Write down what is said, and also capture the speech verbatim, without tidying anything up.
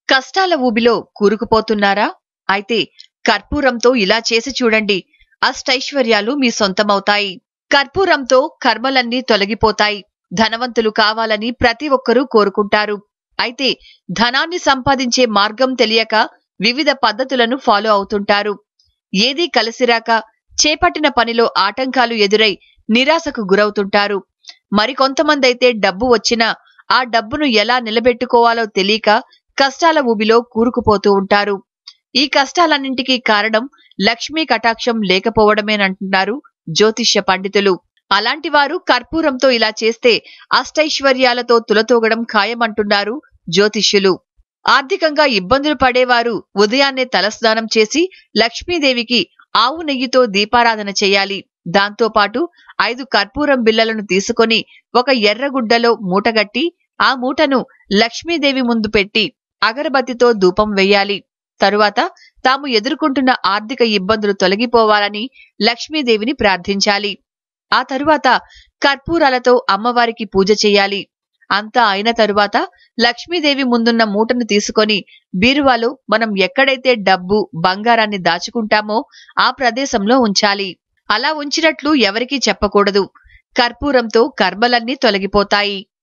కష్టాల ఊబిలో కూరుకుపోతున్నారా? అయితే కర్పూరంతో ఇలా చేసి చూడండి. అష్టైశ్వర్యాలు మీ సొంతమవుతాయి. కర్పూరంతో కర్మలన్నీ తొలగిపోతాయి. ధనవంతులు కావాలని ప్రతి ఒక్కరూ కోరుకుంటారు. అయితే ధనాన్ని సంపాదించే మార్గం తెలియక వివిధ పద్ధతులను ఫాలో అవుతుంటారు. ఏదీ కలిసిరాక చేపట్టిన పనిలో ఆటంకాలు ఎదురై నిరాశకు గురవుతుంటారు. మరికొంతమందైతే డబ్బు వచ్చినా ఆ డబ్బును ఎలా నిలబెట్టుకోవాలో తెలియక కష్టాల ఊబిలో కూరుకుపోతూ ఉంటారు. ఈ కష్టాలన్నింటికీ కారణం లక్ష్మీ కటాక్షం లేకపోవడమేనంటున్నారు జ్యోతిష్య పండితులు. అలాంటి వారు కర్పూరంతో ఇలా చేస్తే అష్టైశ్వర్యాలతో తులతూగడం ఖాయమంటున్నారు జ్యోతిష్యులు. ఆర్థికంగా ఇబ్బందులు పడేవారు ఉదయాన్నే తలస్నానం చేసి లక్ష్మీదేవికి ఆవు నెయ్యితో దీపారాధన చేయాలి. దాంతోపాటు ఐదు కర్పూరం బిళ్లలను తీసుకొని ఒక ఎర్రగుడ్డలో మూటగట్టి ఆ మూటను లక్ష్మీదేవి ముందు పెట్టి అగరబత్తితో ధూపం వెయ్యాలి. తరువాత తాము ఎదుర్కొంటున్న ఆర్థిక ఇబ్బందులు తొలగిపోవాలని లక్ష్మీదేవిని ప్రార్థించాలి. ఆ తరువాత కర్పూరాలతో అమ్మవారికి పూజ చెయ్యాలి. అంతా అయిన తరువాత లక్ష్మీదేవి ముందున్న మూటను తీసుకొని బీరువాలో మనం ఎక్కడైతే డబ్బు, బంగారాన్ని దాచుకుంటామో ఆ ప్రదేశంలో ఉంచాలి. అలా ఉంచినట్లు ఎవరికీ చెప్పకూడదు. కర్పూరంతో కర్మలన్నీ తొలగిపోతాయి.